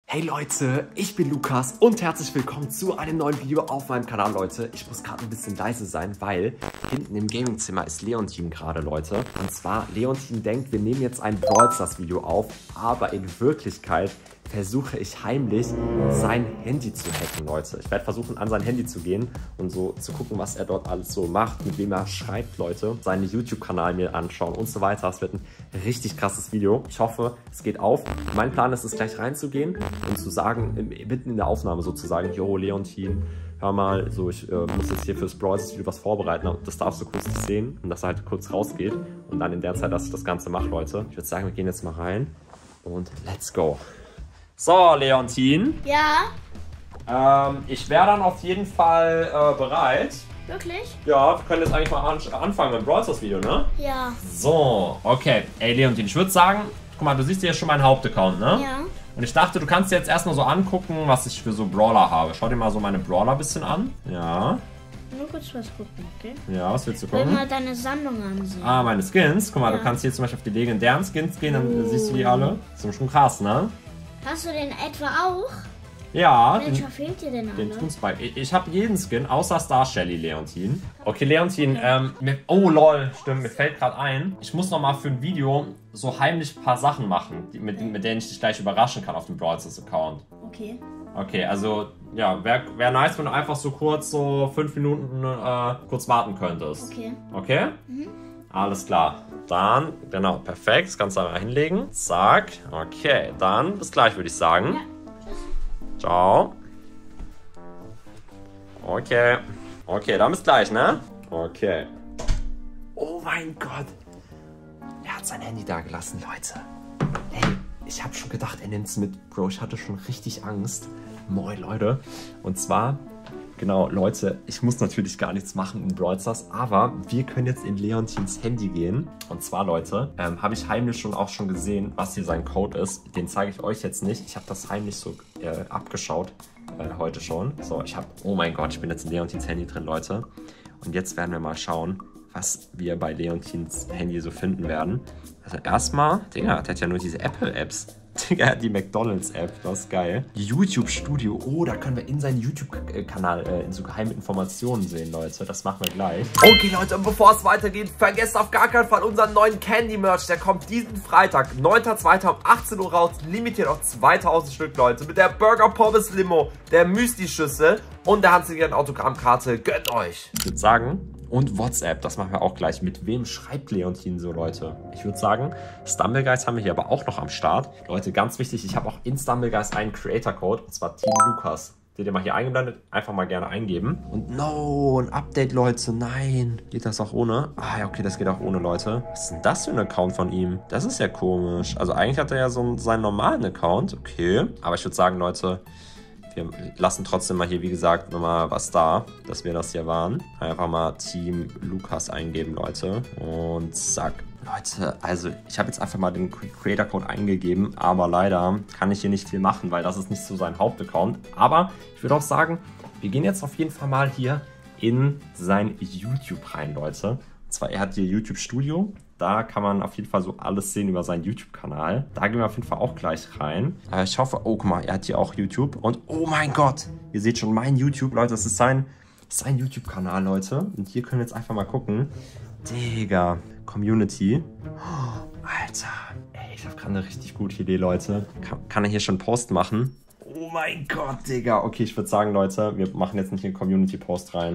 Hey Leute, ich bin Lukas und herzlich willkommen zu einem neuen Video auf meinem Kanal, Leute. Ich muss gerade ein bisschen leise sein, weil hinten im Gamingzimmer ist Leontin gerade, Leute. Und zwar, Leontin denkt, wir nehmen jetzt ein Brawl Stars Video auf, aber in Wirklichkeit versuche ich heimlich sein Handy zu hacken, Leute. Ich werde versuchen, an sein Handy zu gehen und so zu gucken, was er dort alles so macht, mit wem er schreibt, Leute. Seinen YouTube-Kanal mir anschauen und so weiter. Es wird ein richtig krasses Video. Ich hoffe, es geht auf. Mein Plan ist es, gleich reinzugehen und zu sagen, mitten in der Aufnahme sozusagen, yo, Leontin, hör mal, so, ich muss jetzt hier fürs Brawl Stars Video was vorbereiten. Und das darfst du kurz nicht sehen und dass er halt kurz rausgeht. Und dann in der Zeit, dass ich das Ganze mache, Leute. Ich würde sagen, wir gehen jetzt mal rein und let's go. So, Leontin. Ja? Ich wäre dann auf jeden Fall bereit. Wirklich? Ja, wir können jetzt eigentlich mal anfangen mit dem Brawl Stars Video, ne? Ja. So, okay. Ey, Leontin, ich würde sagen, guck mal, du siehst hier schon meinen Hauptaccount, ne? Ja. Und ich dachte, du kannst dir jetzt erstmal so angucken, was ich für so Brawler habe. Schau dir mal so meine Brawler ein bisschen an. Ja. Nur kurz was gucken, okay? Ja, was willst du Ich will gucken? mal deine Sammlung ansehen. Ah, meine Skins. Guck mal, Ja. Du kannst hier zum Beispiel auf die legendären Skins gehen, dann siehst du die alle. Das ist schon krass, ne? Hast du den etwa auch? Ja, Welcher fehlt dir denn den alle? Toonspike. Ich habe jeden Skin, außer Star Shelly, Leontin. Okay, Leontin, oh lol, stimmt, mir fällt gerade ein. Ich muss nochmal für ein Video so heimlich ein paar Sachen machen, mit denen ich dich gleich überraschen kann auf dem Brawl Stars Account. Okay. Okay, also, ja, wär nice, wenn du einfach so kurz, so 5 Minuten kurz warten könntest. Okay. Okay? Alles klar. Dann, genau, perfekt. Das kannst du da hinlegen. Zack. Okay, dann bis gleich, würde ich sagen. Ja. Ciao. Okay. Okay, dann bis gleich, ne? Okay. Oh mein Gott. Er hat sein Handy da gelassen, Leute. Hey, ich habe schon gedacht, er nimmt es mit. Bro, ich hatte schon richtig Angst. Moin, Leute. Und zwar, genau, Leute, ich muss natürlich gar nichts machen in Brawl Stars, aber wir können jetzt in Leontins Handy gehen. Und zwar, Leute, habe ich heimlich auch schon gesehen, was hier sein Code ist. Den zeige ich euch jetzt nicht. Ich habe das heimlich so abgeschaut heute schon. So, oh mein Gott, ich bin jetzt in Leontins Handy drin, Leute. Und jetzt werden wir mal schauen, was wir bei Leontins Handy so finden werden. Also erstmal, Digga, der hat ja nur diese Apple-Apps. Digga, er hat die McDonalds-App, das ist geil. YouTube Studio, oh, da können wir in seinen YouTube-Kanal in so geheime Informationen sehen, Leute. Das machen wir gleich. Okay, Leute, und bevor es weitergeht, vergesst auf gar keinen Fall unseren neuen Candy-Merch. Der kommt diesen Freitag, 9.2. um 18 Uhr raus. Limitiert auf 2000 Stück, Leute. Mit der Burger Pommes Limo, der Müsli-Schüssel und der handsigierten Autogrammkarte. Gönnt euch. Ich würde sagen... Und WhatsApp, das machen wir auch gleich. Mit wem schreibt Leontin so, Leute? Ich würde sagen, Stumbleguys haben wir hier aber auch noch am Start. Leute, ganz wichtig, ich habe auch in Stumbleguys einen Creator-Code, und zwar Team Lukas. Seht ihr mal hier eingeblendet? Einfach mal gerne eingeben. Und no, ein Update, Leute, nein. Geht das auch ohne? Ah ja, okay, das geht auch ohne, Leute. Was ist denn das für ein Account von ihm? Das ist ja komisch. Also eigentlich hat er ja so seinen normalen Account, okay. Aber ich würde sagen, Leute... Wir lassen trotzdem mal hier, wie gesagt, nochmal was da, dass wir das hier waren. Einfach mal Team Lukas eingeben, Leute. Und zack. Leute, also ich habe jetzt einfach mal den Creator Code eingegeben, aber leider kann ich hier nicht viel machen, weil das ist nicht so sein Hauptaccount. Aber ich würde auch sagen, wir gehen jetzt auf jeden Fall mal hier in sein YouTube rein, Leute. Und zwar, er hat hier YouTube Studio. Da kann man auf jeden Fall so alles sehen über seinen YouTube-Kanal. Da gehen wir auf jeden Fall auch gleich rein. Ich hoffe, oh, guck mal, er hat hier auch YouTube. Und oh mein Gott, ihr seht schon mein YouTube, Leute. Das ist sein YouTube-Kanal, Leute. Und hier können wir jetzt einfach mal gucken. Digga, Community. Oh, Alter, ey, ich habe gerade eine richtig gute Idee, Leute. Kann er hier schon einen Post machen? Oh mein Gott, Digga. Okay, ich würde sagen, Leute, wir machen jetzt nicht einen Community-Post rein.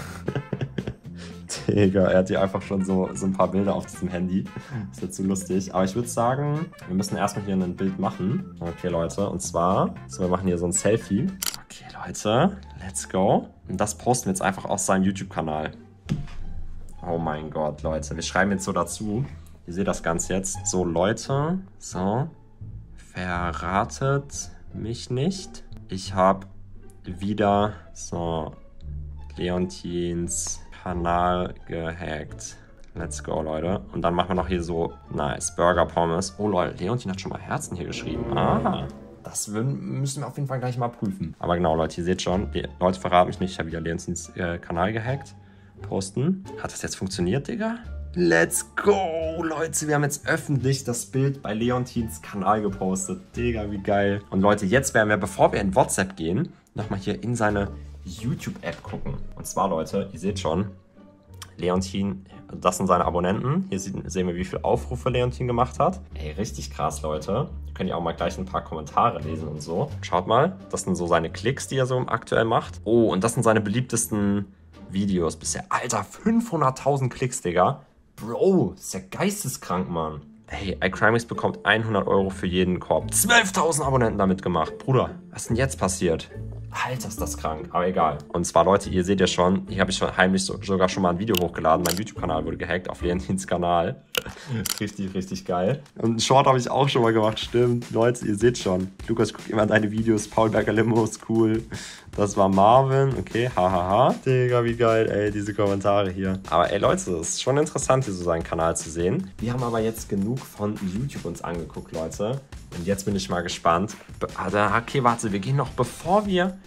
Digga, er hat hier einfach schon so ein paar Bilder auf diesem Handy. Das ist jetzt so lustig. Aber ich würde sagen, wir müssen erstmal hier ein Bild machen. Okay, Leute. Und zwar, so, wir machen hier so ein Selfie. Okay, Leute. Let's go. Und das posten wir jetzt einfach aus seinem YouTube-Kanal. Oh mein Gott, Leute. Wir schreiben jetzt so dazu. Ihr seht das Ganze jetzt. So, Leute. So. Verratet mich nicht. Ich habe wieder so Leontins Kanal gehackt. Let's go, Leute. Und dann machen wir noch hier so, nice, Burger Pommes. Oh, Leute, Leontin hat schon mal Herzen hier geschrieben. Aha. Das müssen wir auf jeden Fall gleich mal prüfen. Aber genau, Leute, ihr seht schon, die Leute verraten mich nicht. Ich habe wieder Leontins Kanal gehackt. Posten. Hat das jetzt funktioniert, Digga? Let's go, Leute. Wir haben jetzt öffentlich das Bild bei Leontins Kanal gepostet. Digga, wie geil. Und Leute, jetzt werden wir, bevor wir in WhatsApp gehen, nochmal hier in seine YouTube-App gucken. Und zwar, Leute, ihr seht schon, Leontin, das sind seine Abonnenten. Hier sehen wir, wie viele Aufrufe Leontin gemacht hat. Ey, richtig krass, Leute. Könnt ihr auch mal gleich ein paar Kommentare lesen und so. Schaut mal, das sind so seine Klicks, die er so aktuell macht. Oh, und das sind seine beliebtesten Videos bisher. Alter, 500.000 Klicks, Digga. Bro, ist ja geisteskrank, Mann. Hey, iCrimix bekommt 100 € für jeden Korb. 12.000 Abonnenten damit gemacht. Bruder, was ist denn jetzt passiert? Alter, ist das krank, aber egal. Und zwar, Leute, ihr seht ja schon, hier habe ich schon heimlich sogar schon mal ein Video hochgeladen. Mein YouTube-Kanal wurde gehackt auf Leontins Kanal. Richtig, richtig geil. Und ein Short habe ich auch schon mal gemacht, stimmt. Leute, ihr seht schon. Lukas, guck immer deine Videos. Paul Berger Limo ist cool. Das war Marvin, okay, hahaha. Digga, wie geil, ey, diese Kommentare hier. Aber ey, Leute, es ist schon interessant, hier so seinen Kanal zu sehen. Wir haben aber jetzt genug von YouTube uns angeguckt, Leute. Und jetzt bin ich mal gespannt. Okay, warte, wir gehen noch, bevor wir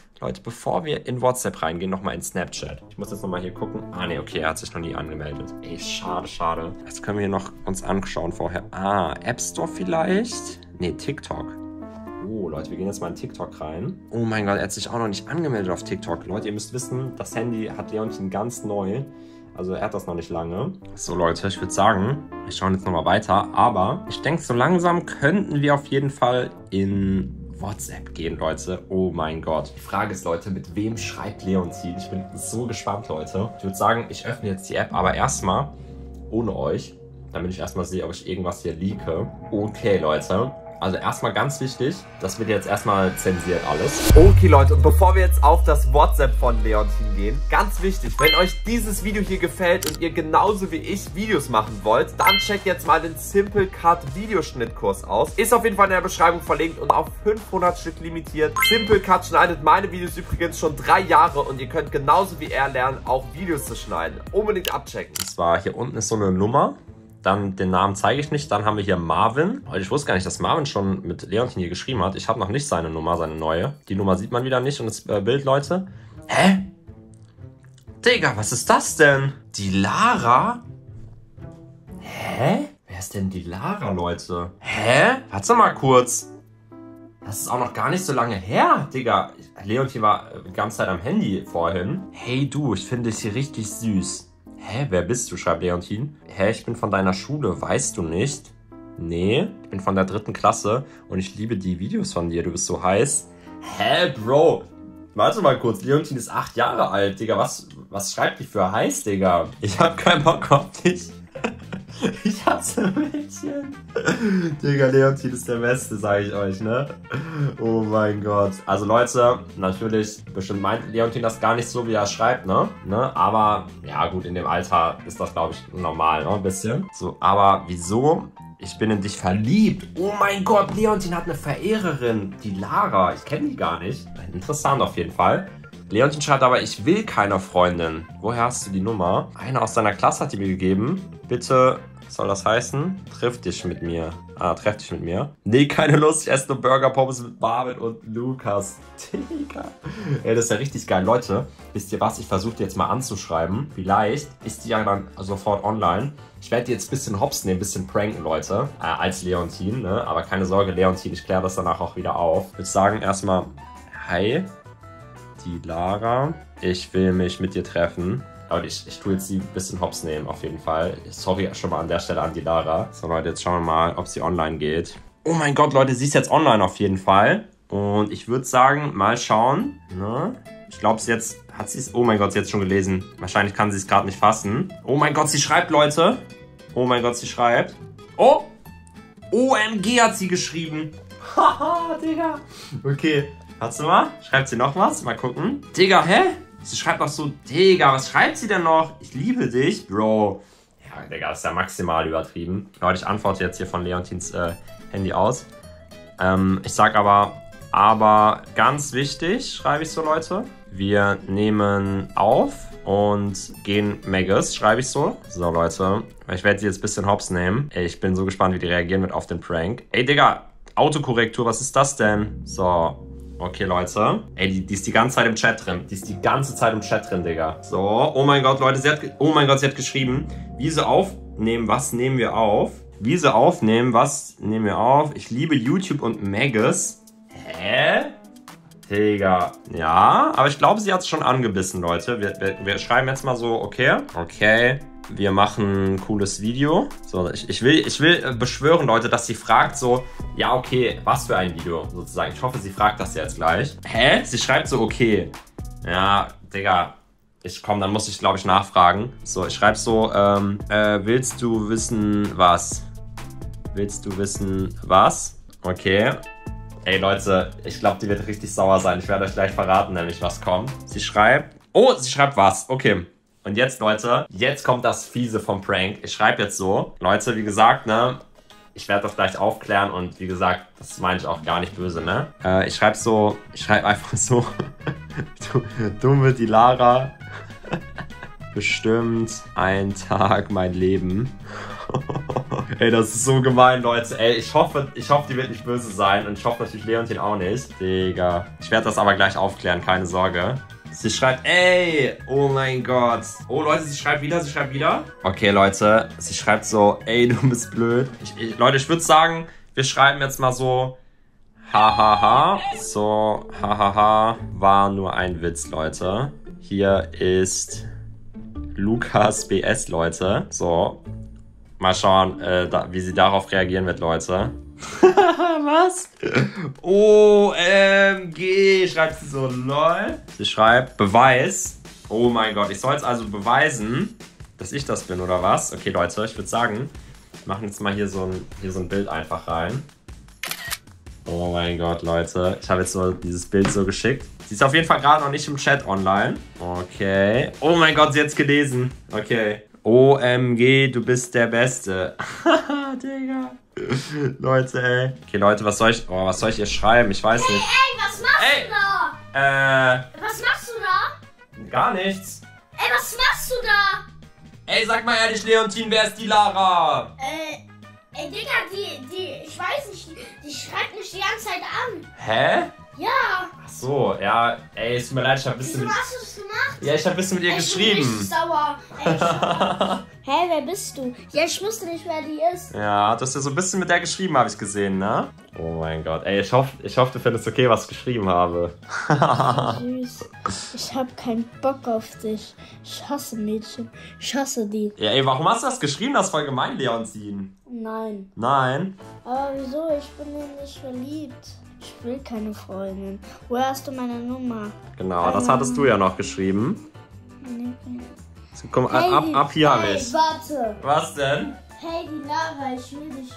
in WhatsApp reingehen, nochmal in Snapchat. Ich muss jetzt nochmal hier gucken. Ah, ne, okay, er hat sich noch nie angemeldet. Ey, schade, schade. Jetzt können wir hier noch uns anschauen vorher. Ah, App Store vielleicht? Ne, TikTok. Oh, Leute, wir gehen jetzt mal in TikTok rein. Oh mein Gott, er hat sich auch noch nicht angemeldet auf TikTok. Leute, ihr müsst wissen, das Handy hat Leontin ganz neu. Also er hat das noch nicht lange. So, Leute, ich würde sagen, wir schauen jetzt nochmal weiter. Aber ich denke, so langsam könnten wir auf jeden Fall in WhatsApp gehen, Leute. Oh mein Gott. Die Frage ist, Leute, mit wem schreibt Leontin? Ich bin so gespannt, Leute. Ich würde sagen, ich öffne jetzt die App, aber erstmal ohne euch, damit ich erstmal sehe, ob ich irgendwas hier leake. Okay, Leute. Also erstmal ganz wichtig, das wird jetzt erstmal zensiert alles. Okay, Leute, und bevor wir jetzt auf das WhatsApp von Leontin gehen, ganz wichtig, wenn euch dieses Video hier gefällt und ihr genauso wie ich Videos machen wollt, dann checkt jetzt mal den Simple Cut Videoschnittkurs aus. Ist auf jeden Fall in der Beschreibung verlinkt und auf 500 Stück limitiert. Simple Cut schneidet meine Videos übrigens schon 3 Jahre und ihr könnt genauso wie er lernen, auch Videos zu schneiden. Unbedingt abchecken. Und zwar hier unten ist so eine Nummer. Dann den Namen zeige ich nicht. Dann haben wir hier Marvin. Ich wusste gar nicht, dass Marvin schon mit Leontin hier geschrieben hat. Ich habe noch nicht seine Nummer, seine neue. Die Nummer sieht man wieder nicht und das Bild, Leute. Hä? Digga, was ist das denn? Die Lara? Hä? Wer ist denn die Lara, Leute? Hä? Warte mal kurz. Das ist auch noch gar nicht so lange her, Digga. Leontin war die ganze Zeit am Handy vorhin. Hey du, ich finde dich hier richtig süß. Hä, wer bist du? Schreibt Leontin. Hä, ich bin von deiner Schule, weißt du nicht? Nee, ich bin von der 3. Klasse und ich liebe die Videos von dir, du bist so heiß. Hä, Bro? Warte mal kurz, Leontin ist 8 Jahre alt, Digga. Was schreibt die für heiß, Digga? Ich hab keinen Bock auf dich. Ich hasse Mädchen. Digga, Leontin ist der Beste, sage ich euch, ne? Oh mein Gott. Also Leute, natürlich, bestimmt meint Leontin das gar nicht so, wie er schreibt, ne? Aber, ja gut, in dem Alter ist das, glaube ich, normal, ne? Ein bisschen. So, aber wieso? Ich bin in dich verliebt. Oh mein Gott, Leontin hat eine Verehrerin. Die Lara, ich kenne die gar nicht. Interessant auf jeden Fall. Leontin schreibt aber, ich will keine Freundin. Woher hast du die Nummer? Eine aus deiner Klasse hat die mir gegeben. Bitte, was soll das heißen? Treff dich mit mir. Treff dich mit mir. Nee, keine Lust, ich esse nur Burger Pommes mit Marvin und Lukas. Digga. Ey, das ist ja richtig geil. Leute, wisst ihr was? Ich versuche die jetzt mal anzuschreiben. Vielleicht ist die ja dann sofort online. Ich werde die jetzt ein bisschen hops nehmen, ein bisschen pranken, Leute. Als Leontin, ne? Aber keine Sorge, Leontin, ich kläre das danach auch wieder auf. Ich würde sagen, erstmal, hi. Die Lara, ich will mich mit dir treffen. Aber ich tue jetzt die ein bisschen hops nehmen, auf jeden Fall. Sorry schon mal an der Stelle an die Lara. So Leute, jetzt schauen wir mal, ob sie online geht. Oh mein Gott, Leute, sie ist jetzt online auf jeden Fall. Und ich würde sagen, mal schauen. Ne? Ich glaube, hat sie es. Oh mein Gott, sie hat es schon gelesen. Wahrscheinlich kann sie es gerade nicht fassen. Oh mein Gott, sie schreibt, Leute. Oh mein Gott, sie schreibt. Oh! OMG hat sie geschrieben. Haha, Digga. Okay. Warte mal, schreibt sie noch was? Mal gucken. Digga, hä? Sie schreibt noch so, Digga, was schreibt sie denn noch? Ich liebe dich, Bro. Ja, Digga, das ist ja maximal übertrieben. Leute, ich antworte jetzt hier von Leontins Handy aus. Ich sag aber ganz wichtig, schreibe ich so, Leute. Wir nehmen auf und gehen Megas, schreibe ich so. So, Leute, ich werde sie jetzt ein bisschen hops nehmen. Ey, ich bin so gespannt, wie die reagieren wird auf den Prank. Ey, Digga, Autokorrektur, was ist das denn? So. Okay, Leute. Ey, die ist die ganze Zeit im Chat drin. Die ist die ganze Zeit im Chat drin, Digga. So, oh mein Gott, Leute, sie hat geschrieben, wie sie auf nehmen, was nehmen wir auf? Wiese aufnehmen, was nehmen wir auf? Ich liebe YouTube und Magus. Hä? Digga. Ja, aber ich glaube, sie hat es schon angebissen, Leute. Wir schreiben jetzt mal so, okay. Okay, wir machen ein cooles Video. So, ich will beschwören, Leute, dass sie fragt so, ja, okay, was für ein Video, sozusagen. Ich hoffe, sie fragt das jetzt gleich. Hä? Sie schreibt so, okay. Ja, Digga. Dann muss ich, glaube ich, nachfragen. So, ich schreibe so, willst du wissen, was? Willst du wissen, was? Okay. Ey, Leute, ich glaube, die wird richtig sauer sein. Ich werde euch gleich verraten, nämlich was kommt. Sie schreibt... Oh, sie schreibt was. Okay. Und jetzt, Leute, jetzt kommt das Fiese vom Prank. Ich schreibe jetzt so. Leute, wie gesagt, ne? Ich werde das gleich aufklären und wie gesagt, das meine ich auch gar nicht böse, ne? Ich schreibe einfach so... Dumme die Lara... Bestimmt ein Tag mein Leben. Ey, das ist so gemein, Leute. Ey, ich hoffe, die wird nicht böse sein. Und ich hoffe natürlich Leontin auch nicht. Digga. Ich werde das aber gleich aufklären, keine Sorge. Sie schreibt, ey, oh mein Gott. Oh, Leute, sie schreibt wieder. Okay, Leute, sie schreibt so, ey, du bist blöd. Leute, ich würde sagen, wir schreiben jetzt mal so, hahaha. So, hahaha, war nur ein Witz, Leute. Hier ist Lukas BS, Leute. So, mal schauen, wie sie darauf reagieren wird, Leute. Was? OMG, schreibt sie so, lol. Sie schreibt, Beweis. Oh mein Gott, ich soll jetzt also beweisen, dass ich das bin, oder was? Okay, Leute, ich würde sagen, wir machen jetzt mal hier so ein Bild einfach rein. Oh mein Gott, Leute. Ich habe jetzt so dieses Bild so geschickt. Sie ist auf jeden Fall gerade noch nicht im Chat online. Okay. Oh mein Gott, sie hat es gelesen. Okay. OMG, du bist der Beste. Haha, Digga. Leute, ey. Okay, Leute, was soll ich ihr schreiben? Ich weiß nicht. Ey, was machst du da? Was machst du da? Gar nichts. Ey, was machst du da? Ey, sag mal ehrlich, Leontin, wer ist die Lara? Ey, Digga, ich weiß nicht, die schreibt mich die ganze Zeit an. Hä? Ja. Ach so, ja, ey, es tut mir leid, ich hab ein bisschen Wieso hast du das gemacht? Ja, ich hab ein bisschen mit ihr geschrieben. Ich bin richtig sauer. Hä, wer bist du? Ja, ich wusste nicht, wer die ist. Ja, du hast ja so ein bisschen mit der geschrieben, habe ich gesehen, ne? Oh mein Gott, ey, ich hoffe, du findest okay, was ich geschrieben habe. Süß. Ich hab keinen Bock auf dich. Ich hasse Mädchen. Ich hasse die. Ja, ey, warum hast du das geschrieben? Das ist voll gemein, Leontin. Nein. Nein? Aber wieso? Ich bin nicht verliebt. Ich will keine Freundin. Woher hast du meine Nummer? Genau, das hattest du ja noch geschrieben. Nee. So, komm, hey, ab hier habe ich. Hey, warte. Was denn? Hey, die Lara, ich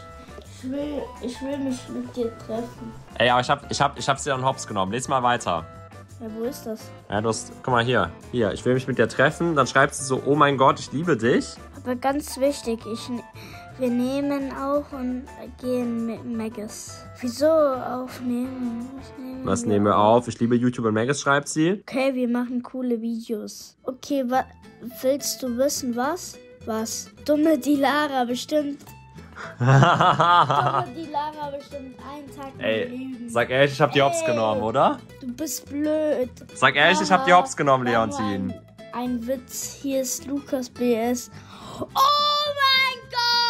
will mich mit dir treffen. Ey, aber ich hab's dir dann hops genommen. Lies mal weiter. Ja, wo ist das? Ja, guck mal hier. Hier, ich will mich mit dir treffen. Dann schreibst du so, oh mein Gott, ich liebe dich. Aber ganz wichtig, wir nehmen auch und gehen mit Magus. Wieso aufnehmen? Was nehmen wir auf? Ich liebe YouTube und Magus, schreibt sie. Okay, wir machen coole Videos. Okay, willst du wissen, was? Was? Dumme die Lara bestimmt. Dumme die Lara bestimmt einen Tag Ey, Leben. Sag ehrlich, ich hab die hops genommen, oder? Du bist blöd. Sag ehrlich, ich hab die hops genommen, Leontin. Ein Witz, hier ist Lukas BS. Oh mein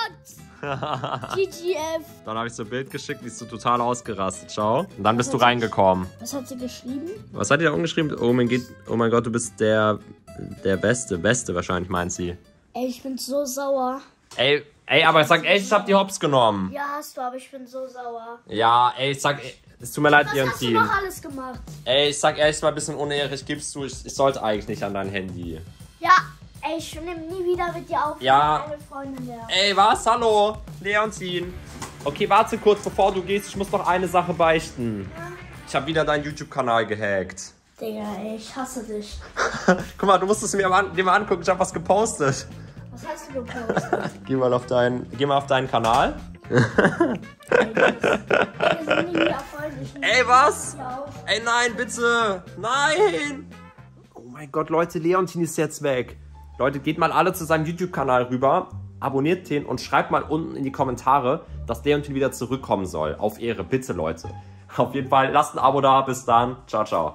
Gott! GGF. Dann habe ich so ein Bild geschickt, die ist so total ausgerastet, schau. Und dann bist du reingekommen. Was hat sie geschrieben? Was hat die da umgeschrieben? Oh mein Gott, du bist der Beste wahrscheinlich, meint sie. Ey, ich bin so sauer. Ey, aber sag ehrlich, ich hab die hops genommen. Ja, hast du, aber ich bin so sauer. Ja, ey, es tut mir leid, Leontin. Was hast du noch alles gemacht? Ey, ich sag ehrlich mal ein bisschen unehrlich, gibst du, ich sollte eigentlich nicht an dein Handy. Ja, ey, ich nehme nie wieder mit dir auf. Ja. Meine Freundin wäre. Ey, was? Hallo, Leontin. Okay, warte kurz, bevor du gehst, ich muss noch eine Sache beichten. Ja. Ich habe wieder deinen YouTube-Kanal gehackt. Digga, ey, ich hasse dich. Guck mal, du musst es dir mal angucken, ich habe was gepostet. Was hast du gepostet? Geh mal auf deinen Kanal. Ey, was? Ey, nein, bitte. Nein. Oh mein Gott, Leute, Leontin ist jetzt weg. Leute, geht mal alle zu seinem YouTube-Kanal rüber, abonniert den und schreibt mal unten in die Kommentare, dass Leontin wieder zurückkommen soll. Auf Ehre, bitte, Leute. Auf jeden Fall, lasst ein Abo da. Bis dann. Ciao, ciao.